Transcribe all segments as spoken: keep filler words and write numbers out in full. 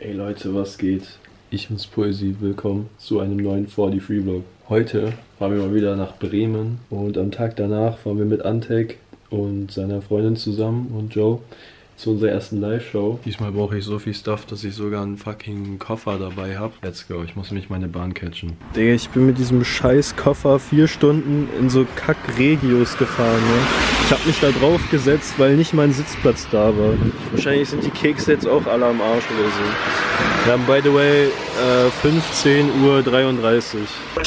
Ey Leute, was geht? Ich bin's Poesie, willkommen zu einem neuen vierzig Free Vlog. Heute fahren wir mal wieder nach Bremen und am Tag danach fahren wir mit Antek und seiner Freundin zusammen und Joe zu unserer ersten Live-Show. Diesmal brauche ich so viel Stuff, dass ich sogar einen fucking Koffer dabei habe. Let's go, ich muss nämlich meine Bahn catchen. Digga, ich bin mit diesem scheiß Koffer vier Stunden in so Kack-Regios gefahren, ne? Ich habe mich da drauf gesetzt, weil nicht mein Sitzplatz da war. Wahrscheinlich sind die Kekse jetzt auch alle am Arsch oder so. Wir haben, by the way, äh, fünfzehn Uhr dreiunddreißig.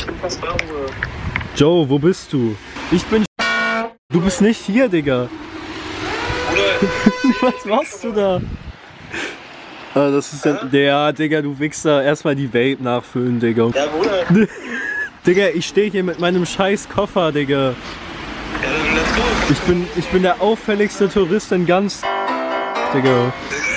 Joe, wo bist du? Ich bin... Du bist nicht hier, Digga. Was machst du da? Ah, das ist ja, ja, Digga, du Wichser. Erstmal die Vape nachfüllen, Digga. Ja, Bruder. Digga, ich stehe hier mit meinem scheiß Koffer, Digga. Ja, dann let's go. Ich bin, ich bin der auffälligste Tourist in ganz... Digga.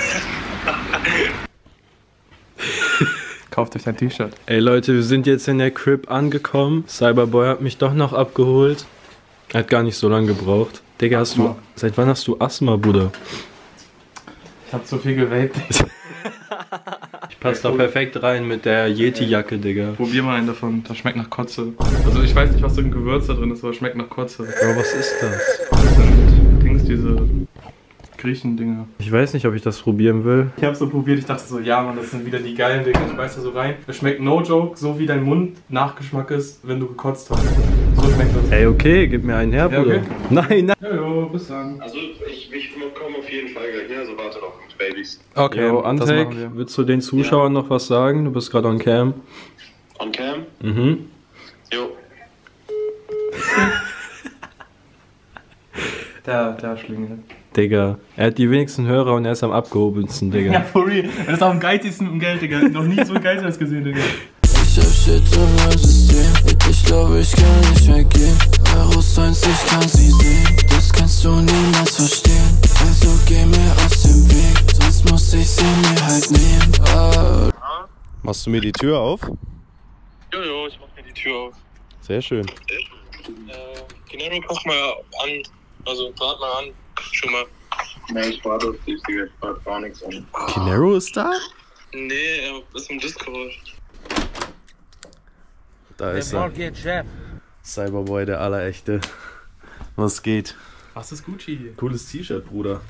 Kauft euch ein T-Shirt. Ey Leute, wir sind jetzt in der Crib angekommen. Cyberboy hat mich doch noch abgeholt. Er hat gar nicht so lange gebraucht. Digga, hast du, seit wann hast du Asthma, Bruder? Ich hab zu viel gewaped. Ich passe da perfekt rein mit der Yeti-Jacke, Digga. Probier mal einen davon, das schmeckt nach Kotze. Also ich weiß nicht, was für ein Gewürz da drin ist, aber schmeckt nach Kotze. Aber was ist das? Das sind Dings, diese Griechen-Dinger. Ich weiß nicht, ob ich das probieren will. Ich hab so probiert, ich dachte so, ja Mann, das sind wieder die geilen Dinger. Ich beiß da so rein. Es schmeckt no joke, so wie dein Mund Nachgeschmack ist, wenn du gekotzt hast. So schmeckt das. Ey, okay, gib mir einen her, Bruder. Ja, okay. Nein, nein. Jojo, bis dann. Also ich, ich komme auf jeden Fall gleich, ne? Also warte doch mit Babys. Okay, Yo, Antek, willst du den Zuschauern ja. noch was sagen? Du bist gerade on cam. On cam? Mhm. Jo. Der, der Schlingel. Digga, er hat die wenigsten Hörer und er ist am abgehobensten, Digga. Ja, for real. Er ist auch am geizigsten im Geld, Digga. Noch nie so geil als gesehen, Digga. Ich hab Shit in meinem System. Ich glaube, ich kann nicht mehr gehen. Euro eins, ich kann sie sehen. Das kannst du niemals verstehen. Also geh mir aus dem Weg, sonst muss ich sie mir halt nehmen. Ah. Machst du mir die Tür auf? Jojo, ich mach mir die Tür auf. Sehr schön. Äh, Kinero, guck mal an. Also, warte mal an. Schon mal. Nee, ich warte auf dich, Digga. Ich warte gar nichts an. Kinero ist da? Nee, er ist im Discord. Da ist er. Cyberboy, der Allerechte. Was geht? Was ist Gucci? Cooles T-Shirt, Bruder.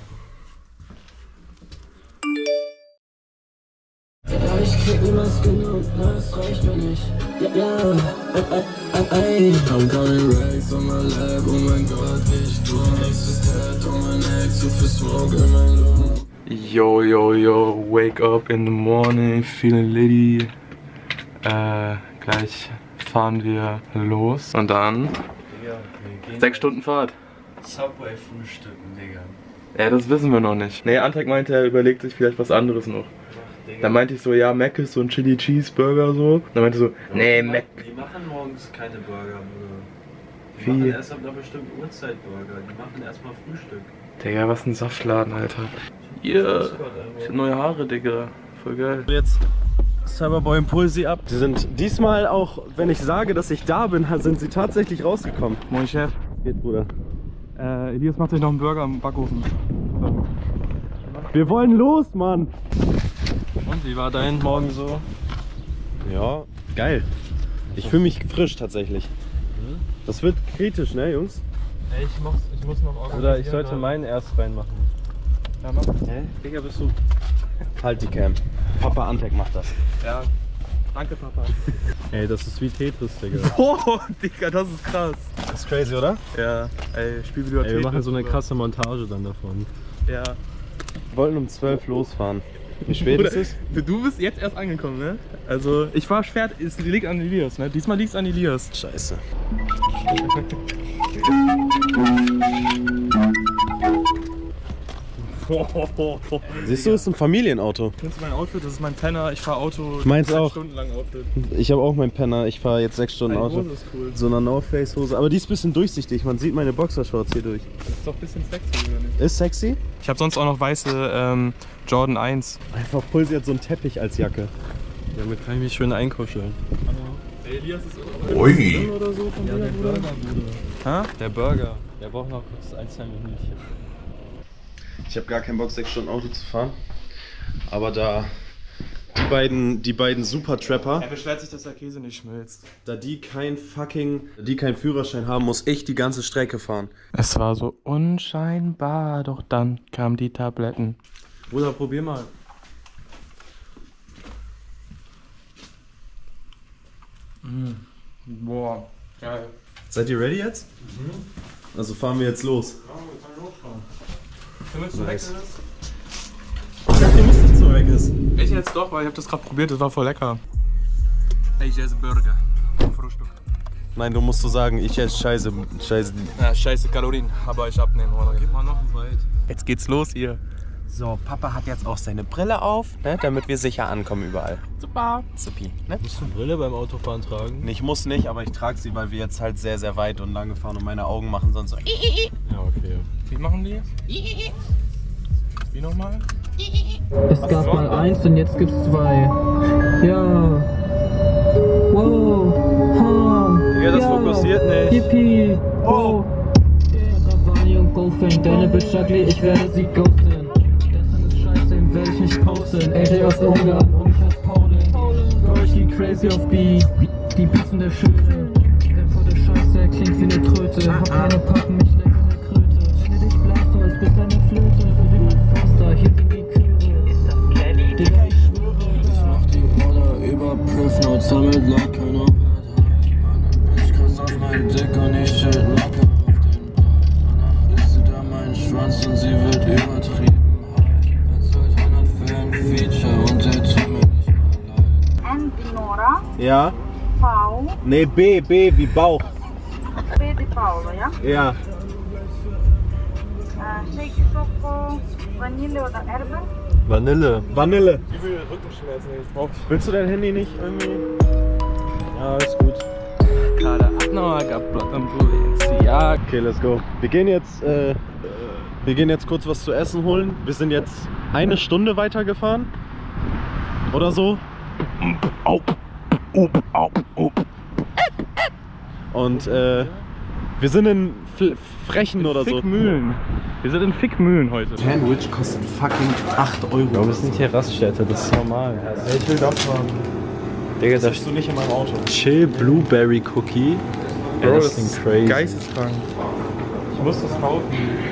Ja, ich krieg niemals genug, das reicht mir nicht. Ja, ja, ey, I'm coming right on my lap, oh mein Gott, ich tu nächstes Tat um mein Eck, so viel Smoke in mein Lunge. Yo, yo, yo, wake up in the morning, feeling litty. Äh, gleich fahren wir los und dann Digga, sechs Stunden Fahrt. Subway frühstücken, Digga. Ja, das wissen wir noch nicht. Nee, Antek meinte, er überlegt sich vielleicht was anderes noch. Dann meinte ich so, ja, Mac ist so ein Chili Cheeseburger so. Dann meinte so, nee, Mac. Die machen morgens keine Burger, Bruder. Die Wie? machen erst ab einer bestimmten Uhrzeit Burger. Die machen erstmal Frühstück. Digga, was ein Saftladen, Alter. Yeah. Ich hab neue Haare, Digga. Voll geil. Jetzt Cyberboy und Pulsi ab. Sie sind diesmal auch, wenn ich sage, dass ich da bin, sind sie tatsächlich rausgekommen. Moin Chef. Geht, Bruder. Äh, Elias macht sich noch einen Burger im Backofen. So. Wir wollen los, Mann! Und wie war dein Morgen so? Ja, geil. Ich fühle mich frisch tatsächlich. Das wird kritisch, ne, Jungs? Ey, ich muss, ich muss noch organisieren. Oder ich sollte meinen erst reinmachen. Ja, mach. Hä? Digga, bist du... Halt die Cam. Papa Antek macht das. Ja. Danke, Papa. Ey, das ist wie Tetris, Digga. Oh, Digga, das ist krass. Das ist crazy, oder? Ja, ey, Spielvideo Ey, wir machen so eine krasse Montage dann davon. Ja. Wir wollten um zwölf losfahren. Wie spät ist es? Du, du bist jetzt erst angekommen, ne? Also, ich war schwer, es liegt an Elias, ne? Diesmal liegt es an Elias. Scheiße. Siehst du, es ist ein Familienauto. Kennst du mein Outfit? Das ist mein Penner. Ich fahre Auto. Ich meins auch. Stunden lang Outfit. Ich habe auch meinen Penner. Ich fahre jetzt sechs Stunden Deine Auto. Hose ist cool. So eine North Face Hose. Aber die ist ein bisschen durchsichtig. Man sieht meine Boxershorts hier durch. Das ist doch ein bisschen sexy, oder nicht? Ist sexy? Ich habe sonst auch noch weiße ähm, Jordan eins. Einfach Pulsi hat so einen Teppich als Jacke. Damit kann ich mich schön einkuscheln. Ey, Elias ist auch Ui. Oder so von Ja, dir, der Bruder? Burger, Bruder. Hä? Der Burger. Der braucht noch kurz ein, zwei Minuten. Ich habe gar keinen Bock, sechs Stunden Auto zu fahren. Aber da Die beiden, die beiden Super-Trapper. Er beschwert sich, dass der Käse nicht schmilzt. Da die kein fucking, die keinen Führerschein haben, muss ich die ganze Strecke fahren. Es war so unscheinbar, doch dann kamen die Tabletten. Bruder, probier mal. Mm. Boah, geil. Seid ihr ready jetzt? Mhm. Also fahren wir jetzt los. Ja, wir können losfahren. Können wir zu Nice. Weg ist? Ich dachte, ihr müsst nicht so weg ist. Ich jetzt doch, weil ich hab das gerade probiert, das war voll lecker. Ich esse Burger. Frühstück. Nein, du musst so sagen, ich esse Scheiße. Scheiße. Ja, scheiße Kalorien, aber ich abnehmen, oder? Gib mal noch ein Weit. Jetzt geht's los hier. So, Papa hat jetzt auch seine Brille auf, ne, damit wir sicher ankommen überall. Super. Supi, ne? Musst du Brille beim Autofahren tragen? Ich muss nicht, aber ich trage sie, weil wir jetzt halt sehr, sehr weit und lange fahren und meine Augen machen sonst so. Ja, okay. Wie machen die? Wie nochmal? Es gab mal eins und jetzt gibt's zwei. Ja. Wow. Ha. Ja, das fokussiert nicht. Yippie. Wow. Ravani und Go-Fan, deine Bitch ugly, ich werde sie ghosten. Gestern ist scheiße, den werde ich nicht posten. A J aus Ungarn und ich aus Polen. Bro, ich geh crazy auf Beat. Die Beats in der Schütte. Der vor der Scheiße, der klingt wie ne Tröte. Hab keine Pappen, mich leck in der Kröte. Finde dich Blasholz, bist eine Flöte. Wie mein Foster, hier sind die Kühe. Ist das Kelly? Digga, ich schwöre. Ich mach die Order über Prüfnotes, sammelt Lack, keine Ahnung. Ich krass auf meinen Dick und ich chill locker auf den Ball. Danach ist sie da mein Schwanz und sie wird übertrieben high. Als sollte einer für ein Feature und der tut mir nicht mal leid. N di Nora, Ja? V, Nee, B, B wie Bauch. P di Paolo, ja? Ja. Äh, Shake Schoko, Vanille oder Erdbeer? Vanille. Vanille. Ich will Rückenschmerzen, ich brauch. Willst du dein Handy nicht irgendwie? Ja, ist gut. Gerade Adnauer gab Blatt am ja. Okay, let's go. Wir gehen jetzt, äh, wir gehen jetzt kurz was zu essen holen. Wir sind jetzt eine Stunde weitergefahren. Oder so. Und äh, wir sind in F Frechen oder so. Fickmühlen. Wir sind in Fickmühlen heute. Sandwich kostet fucking acht Euro. Ja, wir sind hier Raststätte, das ist normal. Hey, ich will das haben. Digga, Das das bist du nicht in meinem Auto. Chill Blueberry Cookie. Ey, das klingt crazy. geisteskrank. Ich muss das kaufen.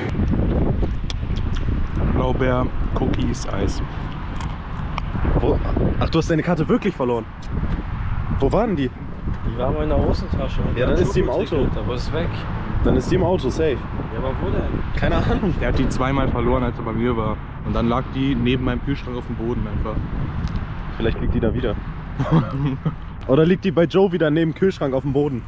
Blaubeer, Cookies, Eis. Wo? Ach, du hast deine Karte wirklich verloren. Wo waren die? Die war mal in der Hosentasche. Ja, dann ist die im Auto. Aber ist weg. Dann ist die im Auto, safe. Ja, aber wo denn? Keine Ahnung. Der hat die zweimal verloren, als er bei mir war. Und dann lag die neben meinem Kühlschrank auf dem Boden einfach. Vielleicht liegt die da wieder. Oder liegt die bei Joe wieder neben dem Kühlschrank auf dem Boden?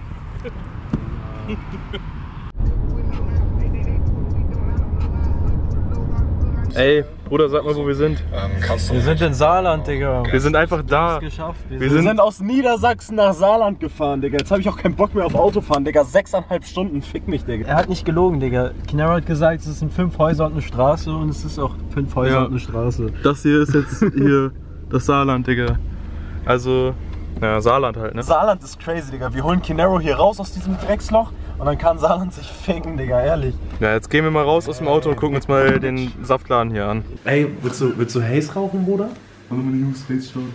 Ey, Bruder, sag mal, wo wir sind. Wir sind in Saarland, Digga. Wir sind einfach da. Geschafft. Wir Wir Wir sind sind aus Niedersachsen nach Saarland gefahren, Digga. Jetzt habe ich auch keinen Bock mehr auf Autofahren, Digga. Sechseinhalb Stunden, fick mich, Digga. Er hat nicht gelogen, Digga. Kinero hat gesagt, es sind fünf Häuser und eine Straße und es ist auch fünf Häuser Ja. und eine Straße. Das hier ist jetzt hier das Saarland, Digga. Also, ja, Saarland halt, ne? Saarland ist crazy, Digga. Wir holen Kinero hier raus aus diesem Drecksloch und dann kann Saarland sich ficken, Digga, ehrlich. Ja, jetzt gehen wir mal raus aus dem Auto und gucken uns mal den Saftladen hier an. Ey, willst du, willst du Haze rauchen, Bruder? Hallo meine Jungs, Haze schon.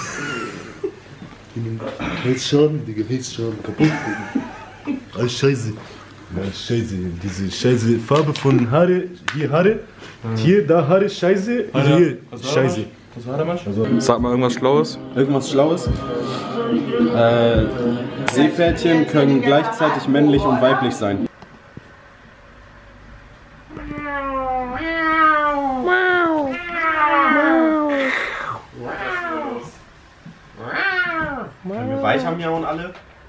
Haze schon, Digga, Haze schon. Kaputt, Digga. Alles scheiße. Ja, scheiße. Diese scheiße Farbe von Haare. Hier Haare. Hier, da Haare, scheiße. Also hier, scheiße. Was war der Mensch? Sag mal irgendwas Schlaues. Irgendwas Schlaues? Äh, Seepferdchen können gleichzeitig männlich und weiblich sein. Wenn wir weiter miauen alle?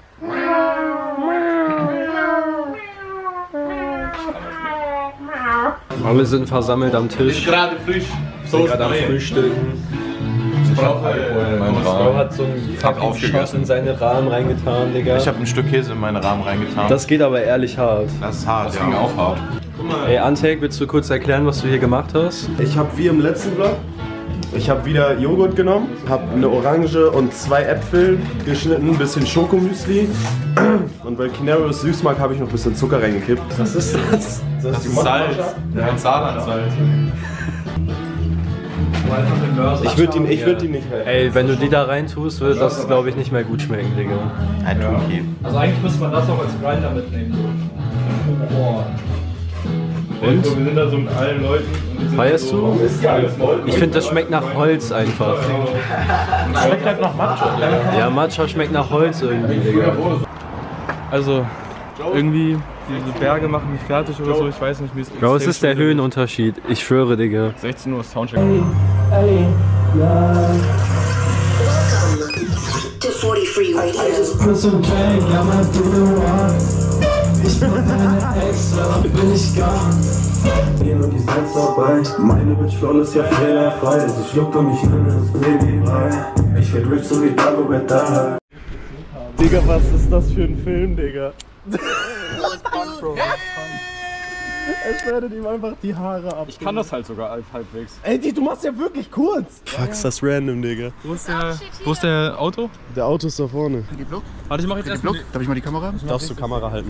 Alle sind versammelt am Tisch. Gerade frisch. Sind gerade am Frühstücken. Ich hab Alkohol in meinen Frau Rahmen. hat so einen fucking Shot in seine Rahmen reingetan, Digga. Ich hab ein Stück Käse in meinen Rahmen reingetan. Das geht aber ehrlich hart. das ist hart, das ging auch hart. Ey, Antek, willst du kurz erklären, was du hier gemacht hast? Ich habe wie im letzten Vlog, ich habe wieder Joghurt genommen, habe eine Orange und zwei Äpfel geschnitten, ein bisschen Schokomüsli und weil Kinero es süß mag, habe ich noch ein bisschen Zucker reingekippt. Was ist das? Das ist Salz. Ja, ein Saarland-Salz. Ich würde ihn, ich würd ihn nicht helfen. Ey, wenn du die da rein tust, wird das, glaube ich, nicht mehr gut schmecken, Digga. Ja. Also eigentlich müsste man das auch als Grinder mitnehmen. Boah. Und? Wir sind da so mit allen Leuten. Feierst du? Ich finde, das schmeckt nach Holz einfach. Schmeckt halt nach Matcha. Ja, Matcha schmeckt nach Holz irgendwie, Digga. Also, irgendwie, diese Berge machen mich fertig oder so, ich weiß nicht, wie es ist. Bro, es ist der Höhenunterschied. Ich schwöre, Digga. sechzehn Uhr ist Soundcheck. Ich bin eine Extra, bin ich gar. Gehen und die Salz dabei. Meine Bitch voll ist ja fehlerfrei. Sie schluckt und ich nenne das Babybrei. Ich werd rich so wie Dagobert da. Digga, was ist das für ein Film, Digga? Er schneidet ihm einfach die Haare ab. Ich kann das halt sogar halbwegs. Ey, die, du machst ja wirklich kurz. Fuck, ist das random, Digga. Wo ist der, wo ist der Auto? Der Auto ist da vorne. Warte, ich mach jetzt erst mal. Darf ich mal die Kamera? Darfst du Kamera halten?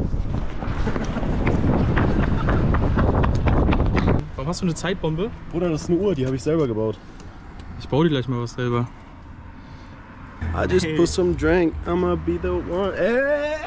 Warum hast du eine Zeitbombe? Bruder, das ist eine Uhr, die habe ich selber gebaut. Ich baue dir gleich mal was selber. I just put some drink, I'ma be the one. Ey!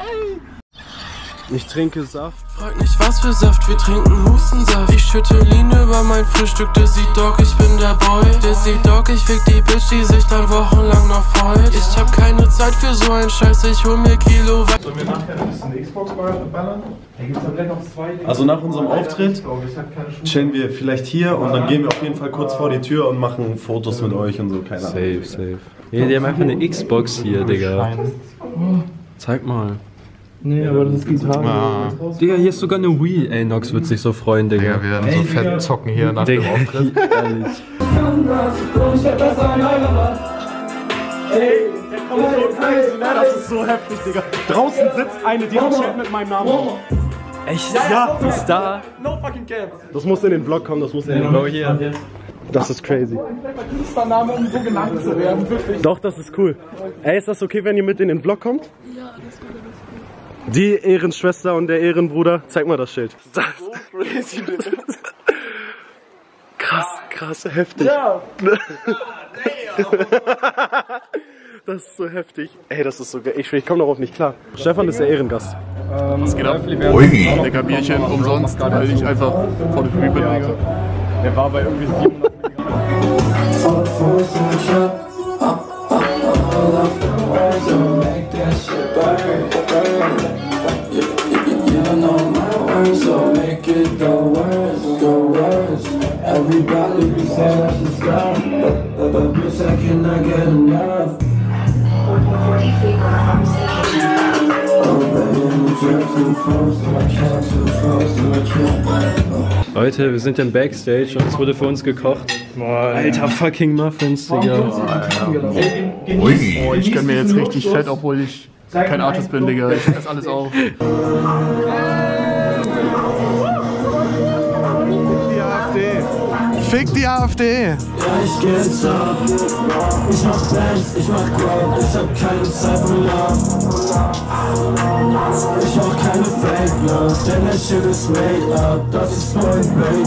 Ich trinke Saft. Frag nicht was für Saft, wir trinken Hustensaft. Ich schütte Lean über mein Frühstück, Dizzy Dog, ich bin der Boy. Dizzy Dog, ich fick die Bitch, die sich dann wochenlang noch freut. Ich hab keine Zeit für so einen Scheiß, ich hol mir Kilo weit. Sollen wir nachher ein bisschen Xbox mal ballern? Also nach unserem Auftritt chillen wir vielleicht hier und dann gehen wir auf jeden Fall kurz vor die Tür und machen Fotos mit euch und so, keine Ahnung. Safe, safe. Ja, die haben einfach eine Xbox hier, Digga. Zeig mal. Nee, aber das ist Gitarre. Ah. Digga, hier ist sogar eine Wii. Ey, Nox wird sich so freuen, Digga. Ja, wir werden so fett zocken hier nach dem Auftritt. Ehrlich. Ey, das ist so heftig, Digga. Draußen sitzt eine, die hat Chat mit meinem Namen. Echt? Ja, die ist da. No fucking cap. Das muss in den Vlog kommen, das muss in den Vlog. Oh, hier. Das ist crazy. Künstlername, um so genannt zu werden, wirklich. Doch, das ist cool. Ey, ist das okay, wenn ihr mit in den Vlog kommt? Ja, das ist gut. Die Ehrenschwester und der Ehrenbruder, zeig mal das Schild. Das ist so crazy, krass, krass, heftig. Ja. Das ist so heftig. Ey, das ist so geil. Ich, ich komme darauf nicht klar. Stefan ist der Ehrengast. Ähm, Was geht ab? Ui. Lecker Bierchen umsonst, weil ich einfach vor der Free bin, Digga. Der war bei irgendwie siebenhundert Everybody be saying I should stop, but, but bitch I cannot get enough. Leute, wir sind im Backstage und es wurde für uns gekocht. Boah, Alter, fucking Muffins, Digga. Ui. Oh, ich gönn mir jetzt richtig fett, obwohl ich kein Artist bin, Digga. Ich esse alles auf. Fick die AfD! Ja, ich geh jetzt ab. Ich mach Bands, ich mach Gold, ich hab keine Zeit für Love. Ich mach keine Fake Love, denn der Shit ist made up. Das ist nur ein Bait.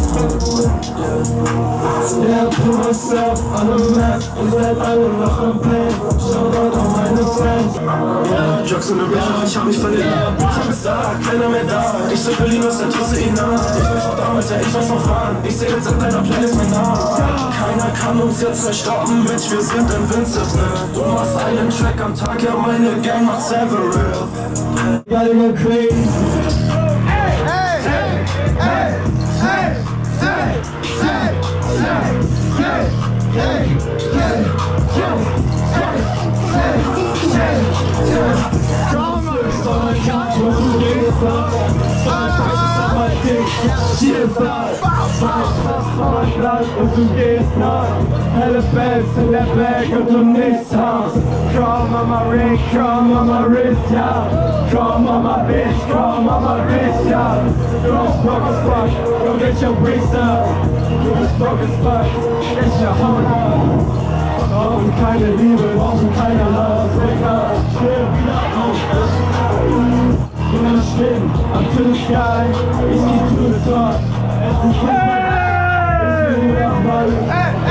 Yeah, put myself on the map. Ihr seid alle noch am Play. Shoutout an meine Fans. Ja, Jokes in the Bar, ich hab mich verliebt. Ich hab gesagt, keiner mehr da. Ich seh Berlin aus der Tusse hinein. Ich bin schon damals, ja, ich weiß noch fahren. Ich seh jetzt in deiner Playlist mein Name. Keiner kann uns jetzt mehr stoppen, Bitch, wir sind invincible. Du machst einen Track am Tag, ja, meine Gang macht several. Geiler Queen. Hey, hey, hey, hey, hey, hey, hey, hey, hey, hey, und du gehst nach. Helle Bands in der Bag und du nichts hast. Komm on my ring, komm on my wrist, ja. Komm on my bitch, komm on my wrist, ja. Du bist broke as fuck, go get your waist up. Du bist broke as fuck, get your Haut ab. Brauchen keine Liebe, brauchen keine Love, Digga. Chill wieder auf. Immer schwimmen, up to the sky. Ich geh to the top. Es ist hey!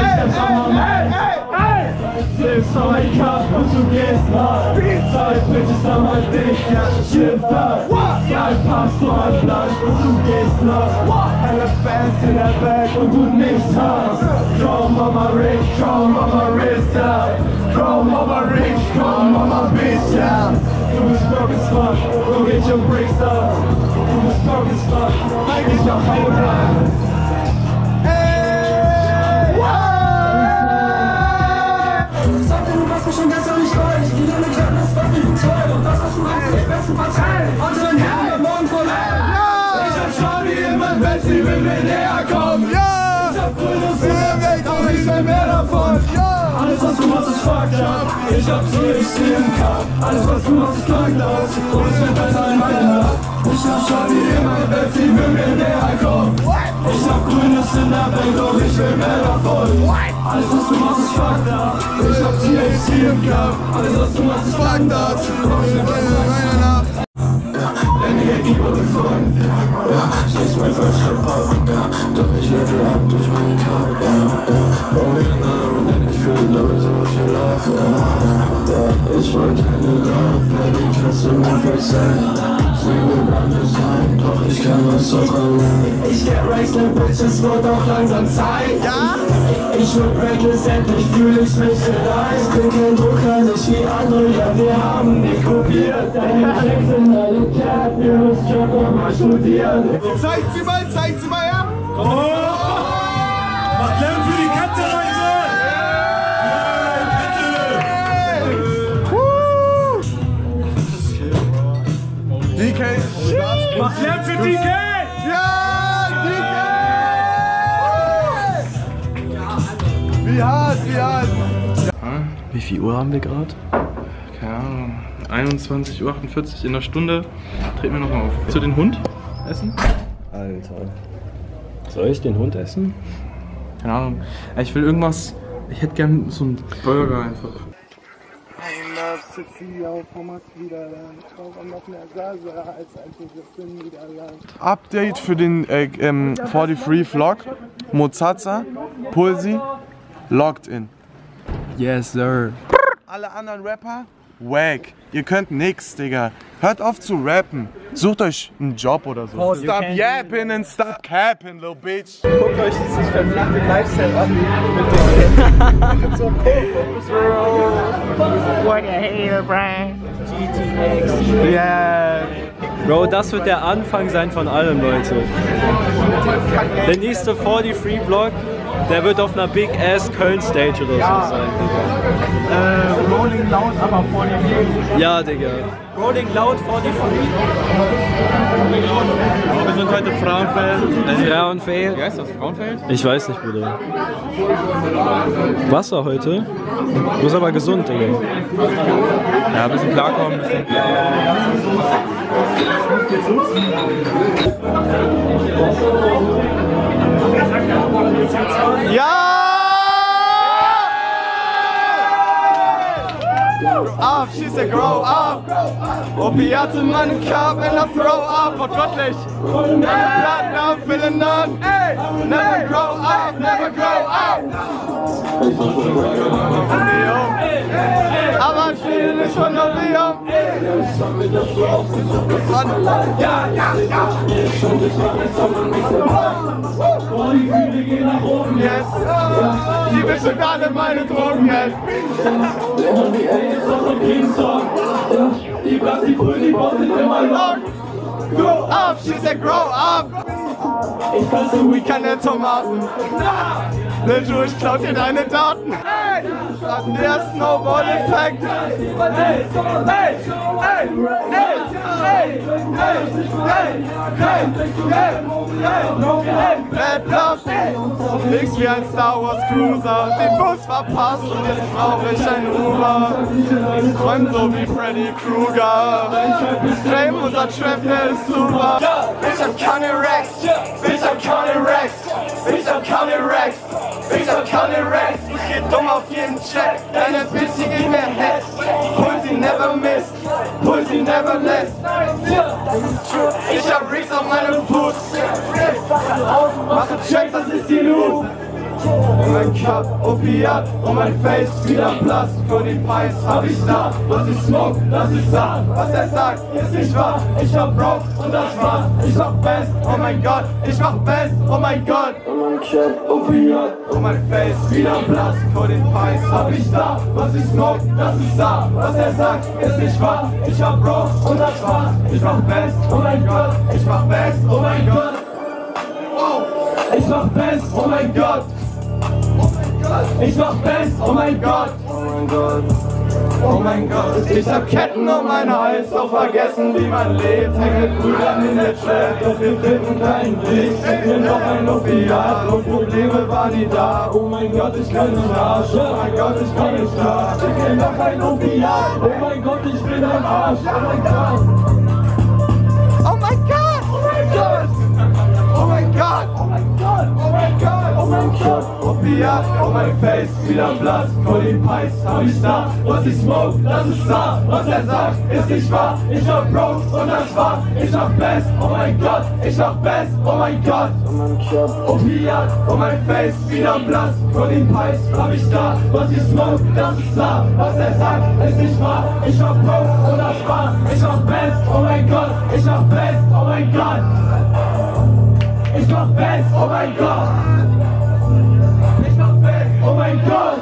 Mama dich, ja, Schiff ab. Zwei Pastor an Land und du gehst noch. Helle Bands in der Welt und du nichts hast. Draw Mama Rich, draw Mama Wrist up. Draw Mama Rich, draw Mama Bitch, ja. Du bist broke as fuck, du gehst schon Bricks ab. Du bist broke as fuck, eigentlich noch Haut rein. Hey! Ich sagte, du warst mir schon gestern nicht neu. Ich gehe mit Klappen, das war nicht toll. Und das, was du machst, ist besten Partei. Heute dein Herr, der morgen voll. Ich hab Shawty in meinem Bett, sie will mir näher kommen. Ich hab grünes Weg, doch ich will mehr davon. Alles, was du machst, ist fucked up. Ich hab sie, ich seh im Cup. Alles, was du machst, ist krank aus. Und es wird besser in meiner Nacht. Ich hab Shawty in meinem Bett, sie will mir näher kommen. Ich hab grünes in der Welt, doch ich will mehr davon. Alles, was du machst, ist fucked up. Ich hab T H C im Cup. Alles, was du machst, ist fucked up. Doch ich will besser in meiner Nacht. Denn hier gibt es Fun. Ja, sie ist mein falscher Pop. Ja, doch ich level ab durch meinen Cup. Ja, ja. Rolling on, denn ich fühle, glaube ich, so viel Love. Ja, ja. Ich wollte keine Love, baby, kannst du mir verzeihen. Sie will bei mir sein, doch ich kann das auch allein. Ich get Raceland, Bitches, wird auch langsam Zeit. Ja? Ich wird reckless, endlich fühl ich mich allein. Ich bin kein Drucker, nicht wie andere, ja, wir haben nicht kopiert. Deine Checks sind alle Cap, ihr müsst schon mal studieren. Zeigt sie mal, zeigt sie mal her! Oh! Macht Lärm für die Kette, Leute! D K! Macht Lärm für D K! Ja! D K! Wie hart, wie hart! Wie viel Uhr haben wir gerade? Keine Ahnung. einundzwanzig Uhr achtundvierzig in einer Stunde. Treten wir nochmal auf. Willst du den Hund essen? Alter. Soll ich den Hund essen? Keine Ahnung. Ich will irgendwas. Ich hätte gern so einen Burger einfach. Update für den äh, ähm, forty-three Vlog. Mozaza, Pulsi, logged in. Yes, sir. Alle anderen Rapper, wack. Ihr könnt nix, Digga. Hört auf zu rappen. Sucht euch einen Job oder so. Oh, stop yapping and stop capping, little bitch. Guckt euch dieses verfluchte Lifestyle an. Mit so What a hater, Brian. G T X. Yeah. Bro, das wird der Anfang sein von allem, Leute. Der nächste forty-three Vlog, der wird auf einer Big Ass Köln Stage oder ja. so sein. Äh, Rolling Loud, aber forty-three. Ja, Digga. Rolling Loud forty-three. Aber wir sind heute Frauenfeld. Frauenfeld. Wie heißt das? Frauenfeld? Ich weiß nicht, Bruder. Wasser heute? Du bist aber gesund, Digga. Ja, ein bisschen klarkommen. Ein bisschen. Ja! Up, she said grow up. Opiate in meinem Cup and I throw up. Wortwörtlich. Not now feeling none. Ey, never grow up, never grow up. Aber ich will nicht von Opium. Ja, ja, ja. Die Gefühle gehen nach oben jetzt. Die wischen alle meine Drogen jetzt. Die Plastikbrühe, die Boss sind immer lang. Grow up, she said grow up. Ich fasse wie keine Tomaten. Lil, ich klaut dir deine Daten. Hey, der Snowball-Effekt. Hey, hey, hey, hey, hey, hey, hey, hey, hey, Bad Love. Nix wie ein Star Wars Cruiser. Den Bus verpasst und jetzt brauch ich ein Uber. Ich träum so wie Freddy Krueger. Fame, unser Trap, der ist super. Ich hab keine Rex. Ich hab keine Rex. Ich hab keine Rex. Ich hab keine Rex. Ich geh dumm auf jeden Check. Deine Bitch, die geht mir Head. Pull sie never miss. Pull sie never less. Ich hab Reeks auf meinem Fuß. Mache Checks, das ist die Loot. Und mein Cup, Opiat und mein Face wieder blass. Für die Pies hab ich da, was ich smoke, das ist da. Was er sagt, ist nicht wahr. Ich war broke und das war. Ich mach best, oh mein Gott, ich mach best, oh mein Gott. Und mein Cup, Opiat und mein Face wieder blass. Für die Pies hab ich da, was ich smoke, das ist da. Was er sagt, ist nicht wahr. Ich war broke und das war. Ich mach best, oh mein Gott, ich mach best, oh mein Gott. Oh, ich mach best, oh mein Gott. Ich mach best, oh mein Gott. Oh mein Gott. Oh mein Gott. Ich hab Ketten um meinen Hals, doch vergessen wie man lebt. Häng mit Brüdern in der Chat, doch wir finden keinen Weg. Ich bin doch ein Opiat und Probleme waren nie da. Oh mein Gott, ich kann nicht Arsch. Oh mein Gott, ich kann nicht da. Ich bin doch ein Opiat. Oh mein Gott, ich bin ein Arsch. Oh mein Gott. Oh mein Gott. Oh mein Gott. Oh mein Gott. Oh mein Gott. Oh mein Gott. Oh mein Gott. Opiat, oh mein Face, wieder blass. Colin Pies hab ich da. Was ich smoke, das ist da. Was er sagt, ist nicht wahr. Ich war broke und das war. Ich mach best, oh mein Gott. Ich mach best, oh mein Gott. Opiat, oh mein Face, wieder blass. Colin Pies hab ich da. Was ich smoke, das ist da. Was er sagt, ist nicht wahr. Ich war broke und das war. Ich mach best, oh mein Gott. Ich mach best, oh mein Gott. Ich mach best, oh mein Gott. Ich mach best, oh mein Gott.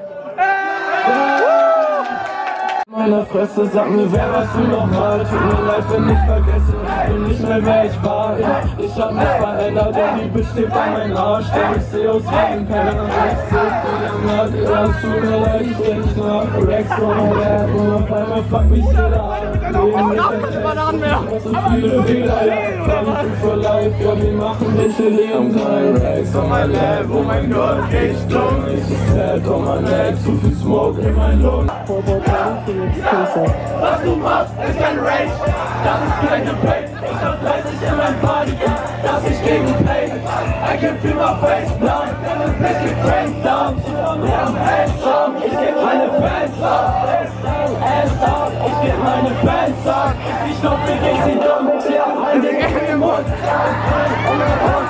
Meine Fresse, sag mir, wer warst du nochmal? Tut mir leid, wenn ich vergesse, ich bin nicht mehr wer ich war. Ja, ich hab mich verändert, denn die besteht an meinem Arsch. Denn ich seh aus wie ein Penner und Rex ist wieder naht. Ja, es tut mir leid, ich bin nicht nach Rex und Rap. Und auf einmal fuck mich jeder an. Leben nicht erkennt, so viele Fehler, ja. Family for life, ja, wir machen welche Leben sein. Rex on my lab, oh mein Gott, ich dumm. Ich ist sad on my neck, zu viel Smoke in mein Lungen. Was du machst, ist kein Rage, das ist kein Debate. Ich hab dreißig in mein Body, dass ich gegen Pain. I can feel my face down, let's get friends down. Wir haben Hands up, ich geb meine Fans ab. Hands up, ich geb meine Fans ab. Ich glaub, mir geht's nicht dumm, sie haben ein Ding in den Mund. Oh mein Gott,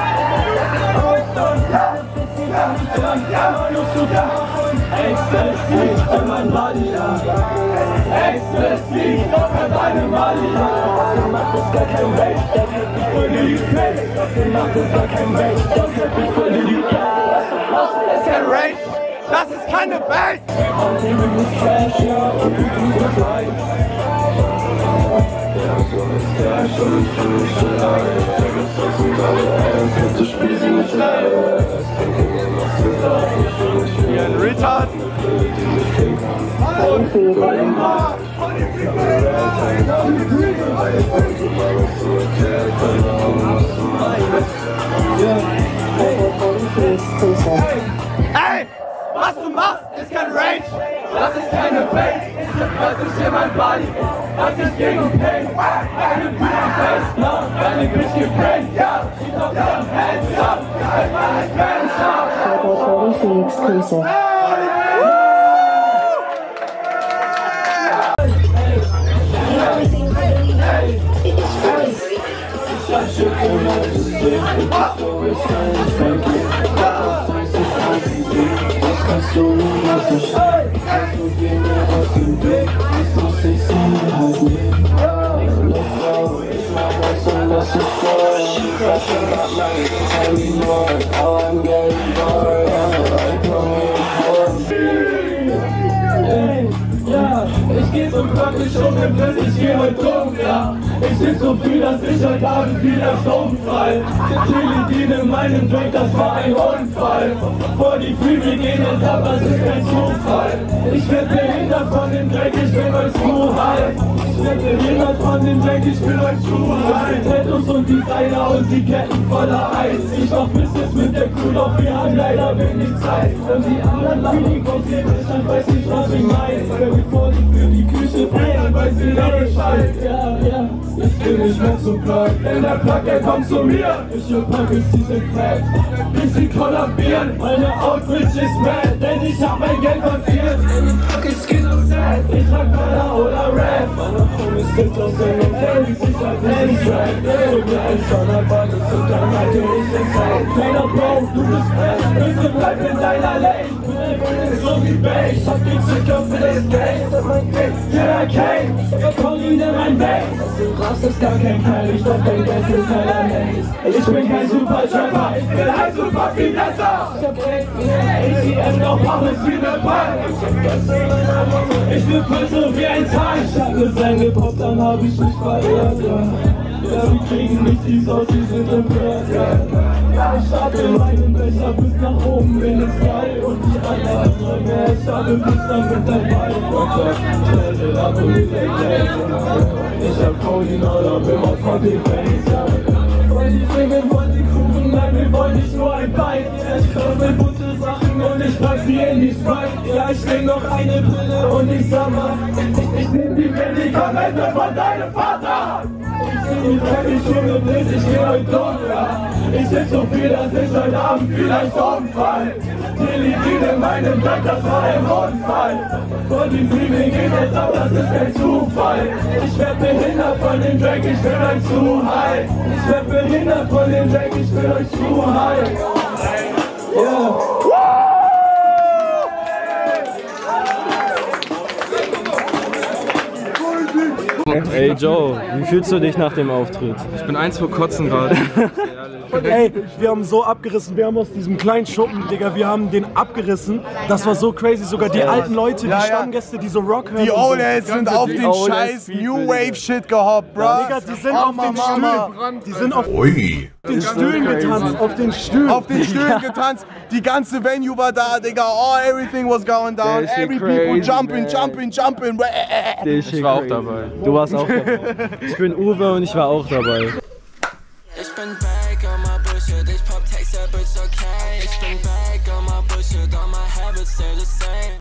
Ecstasy, in mein Body, ja. Ecstasy, in meine Body, ja. Das macht es gar kein Weg, das wird mich voll in die Pay. Das macht es gar kein Weg, das wird mich voll in die Pay. Das ist kein Rage, das ist keine Welt. Und die will mich Cash, ja, und du tust es rein. Ja, so ist Cash und ich bin nicht allein. Vergiss das und alle Ernst, bitte spiel sie nicht leid. Wie ein Retard. Und für immer. Ey, was du machst, ist kein Rage. Das ist keine Fake. Ich hab plötzlich in mein Body. Das ist gegen Pain. Deine Bühne face, no, deine Bitch gebrannt, ja. Sie doch ihren Hands up. Ich mach nicht Fans up. Exclusive. Das kannst du niemals verstehen. Also geh mir aus dem Weg. Ich muss dich sehen, halt nehmen. Eine Frau, ich mach was und das ist voll. Pressure up my tiny Lord. Oh, I'm getting bored. I come Ja, ich geh so praktisch um den Biss, ich geh heute dumm, ja. Ich seh so viel, dass ich heute Abend wieder sturmfrei. Teledin in meinem Drink, das war ein Unfall. Vor die Free, wir gehen jetzt ab, das ist kein Zufall. Ich werd behindert von dem Dreck, ich bin euch zu high. Ich werd behindert von dem Dreck, ich bin euch zu high. Tattoos und Designer und die Ketten voller Eis. Ich mach Business mit der Crew, doch wir haben leider wenig Zeit. Wenn die anderen lachen, die kommt hier nicht, dann weiß ich, was ich mein. Bevor die für die Küche bringen, weiß jeder Bescheid. Ja, ja, ich bin nicht mehr so Plug, denn der Plug, der kommt zu mir. Ich hab Packes, die sind fett, bis sie kollabieren. Meine Outfit ist mad, denn ich hab mein Geld verziert. Packes geht Produzent. Ich trag Dollar oder Rap. Meine Homies sind aus Sendung, Handys, ich als Handy-Track. Irgendwie ein Standardband ist und dann natürlich insane. Kleiner Bro, du bist best, bitte bleib in deiner Lane. Ich bin so wie Base, hab die Zicker für das Geld. Das ist mein Kick, Killer Kane, ich komm ihn in mein Base. Du rast ist gar kein Keil, ich doch dein Geld ist heller Maze. Ich bin kein Super-Trapper, ich bin halt super viel besser. Ich hab Geld wie A T M, doch mach es wie ne Bank. Ich bin Pötte wie ein Tank. Ich hab ne Sein gepoppt, dann hab ich mich verirrt, ja. Ja, wir kriegen nicht die Sauce, die sind empört, ja. Ja, ich starte meinen Becher bis nach oben, bin es geil. Und die anderen mehr, ich habe bis dann mit dabei. Stell dir ab und ich leg Geld. Ich hab Codeine oder bin auf Conti Face, ja. Weil die Fliegen wollen die Kuchen, nein, wir wollen nicht nur ein Bein. Ich kauf mir bunte Sachen und ich pack sie in die Sprite. Ja, ich nehm noch eine Brille und ich sag mal, ich, ich nehm die Medikamente von deinem Vater. Ich trag die Schuhe bis ich geh heute dunter. Ich sitz so viel, dass ich heute Abend vielleicht umfall. Die liegen in meinem Bett, das war ein Unfall. Von dem Dreaming geht es ab, das ist kein Zufall. Ich werd behindert von dem Drag, ich bin euch zu high. Ich werd behindert von dem Drag, ich bin euch zu high. Yeah. Ey Joe, wie fühlst du dich nach dem Auftritt? Ich bin eins vor Kotzen gerade. Ey, wir haben so abgerissen, wir haben aus diesem kleinen Schuppen, Digga, wir haben den abgerissen. Das war so crazy, sogar die alten Leute, die Ja, ja. Stammgäste, die so Rock hören. Die und so. Oldheads sind auf den Oldheads scheiß People, New Digga. Wave Shit gehoppt, bro. Digga, die sind Oh, auf den Mama. Stühlen, die sind auf Ui. den Stühlen getanzt, auf den Stühlen. Auf den Stühlen getanzt, die ganze Venue war da, Digga. Oh, everything was going down. That shit Every crazy, people jumping, man. jumping, jumping. Ich war auch dabei. Du warst auch dabei. Ich bin Uwe und ich war auch dabei. Ich bin back on my bullshit, ich pop Text, ja bitch, okay. Ich bin back on my bullshit, all my habits stay the same.